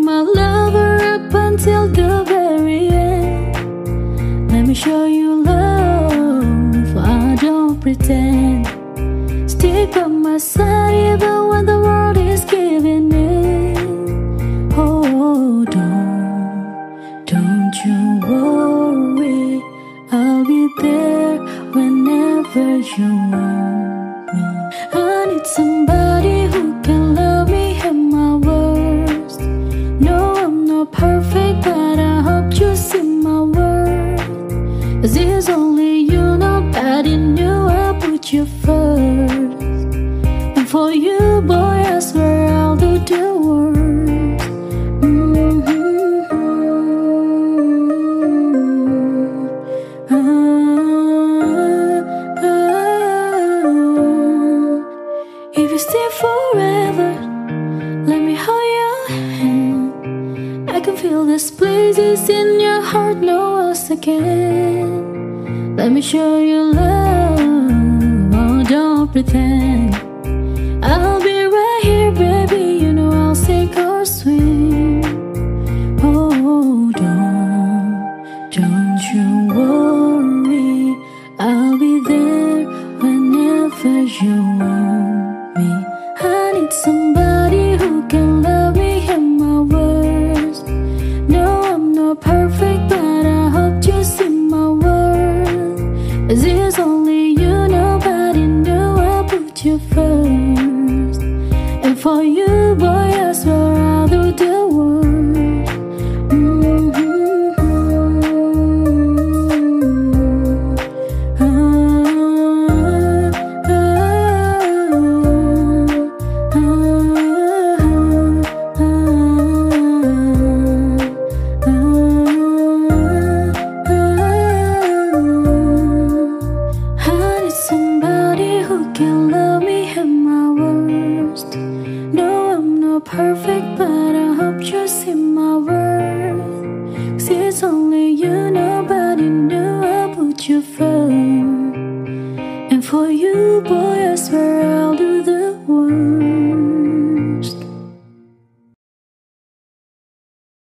my lover up until the very end. Let me show you love, I don't pretend. Stick by my side even when the world is giving in. Oh, don't you worry, I'll be there whenever you want me. I need somebody who can love me at my worst. No, I'm not perfect, but I hope you see my worth. 'Cause it's only you, nobody knew I put you first. And for you, boy, I swear I'll do the worst. If you stay forever, let me hold your hand. I can feel the places in your heart, no else again. Let me show you love, oh, don't pretend. I'll be right here, baby, you know I'll sink or swim. Oh, don't you worry, I'll be there whenever you want me. I need somebody who can love me at my worst. No, I'm not perfect, but I hope you see my worth. 'Cause it's only you, nobody knew I put you first. And for you, boy,